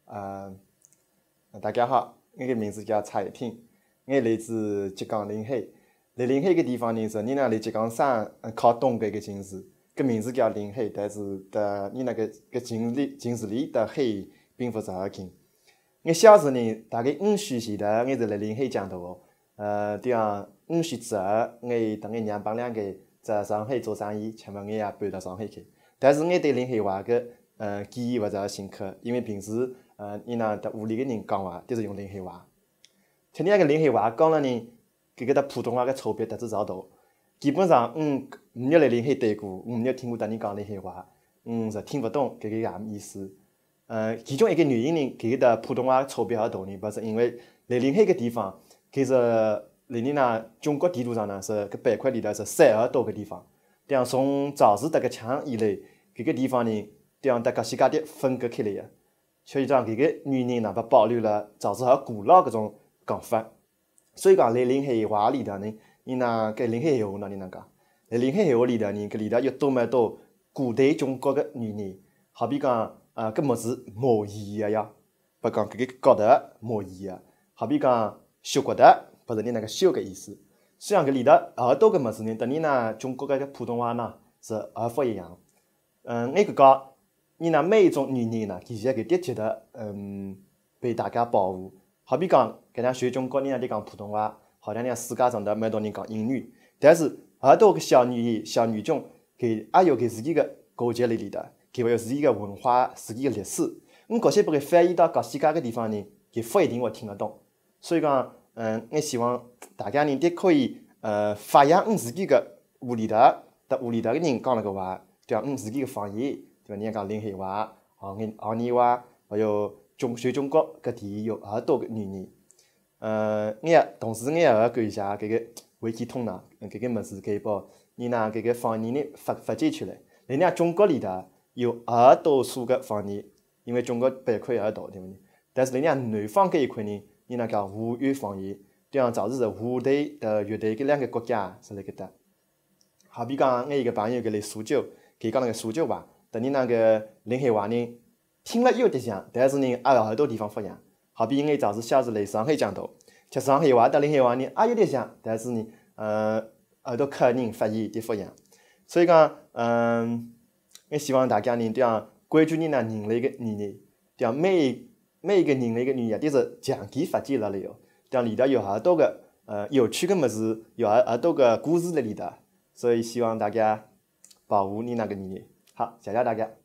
大家好，我的名字叫蔡一平，我来自浙江临海。在临海个地方呢，是你那里浙江省靠东个一个城市，个名字叫临海，但是你那个城市里的海并不是很近。我小时呢，大概5岁前头，我是在临海长大的。这样5岁之后，我跟我娘帮两个在上海做生意，请么我也搬到上海去。但是我对临海话个记忆勿是很深刻，因为平时你那在屋里个人讲话都是用临海话。像你那个临海话讲了呢，搿个搭普通话个差别特别老大。基本上没有来临海待过，没有听过搭人讲临海话，是听勿懂搿个啥意思。其中一个原因呢，搿个搭普通话差别很大呢，勿是因为来临海个地方，搿是辣你那中国地图上呢是搿板块里头是山很多个地方。这样从赵氏搭个墙以来，搿个地方呢，这样搭各西各地分割开来个。所以讲搿个原因呢，保留了赵氏很古老搿种讲法。所以讲来临海话里头呢，你那搿临海闲话哪能讲？在临海闲话里头呢，搿里头有多么多古代中国个语言，好比讲搿物事毛衣个呀，不讲搿个高头毛衣个，好比讲修骨头，不是你那个修个意思。虽然搿里头很多个物事呢，跟你那中国个普通话呢是很勿一样。我搿讲，你那每一种语言呢，其实搿的确得被大家保护。好比讲，搿能全中国人在讲普通话，好像世界上头蛮多人讲英语，但是很多个小语言、小语种，搿也有搿自己个国籍辣里头，搿还有自己个文化、自己个历史。搿些把搿翻译到各世界个地方呢，搿勿一定会听得懂。所以讲，我希望大家呢，都可以发扬自己个屋里头个人讲了个话，对伐？自己个方言，对伐？人家讲临海话、行业话，还有全中国搿地有很多个语言。同时我也要感谢搿个Wikitongues搿个物事，可以把你那搿个方言呢发展出来。人家中国里头有很多数个方言，因为中国板块很大，对勿对？但是人家南方搿一块呢，人家讲华语方言，这样主要是华队和粤队搿两个国家是辣搿搭。好比讲，我一个朋友搿来苏州，搿讲那个苏州话，跟你那个临海话呢，听了有点像，但是呢，也有很多地方勿一样。好比我早是小时来上海长大，吃上海话和临海话呢也有点像，但是呢，很多客人发现都勿一样。所以讲，我希望大家呢，这样关注你那人类个语言，这样每一个人类个语言都是长期发展辣里哦。这样里头有很多个有趣个物事，有很多个故事辣里头，所以希望大家保护你那个语言。好，谢谢大家。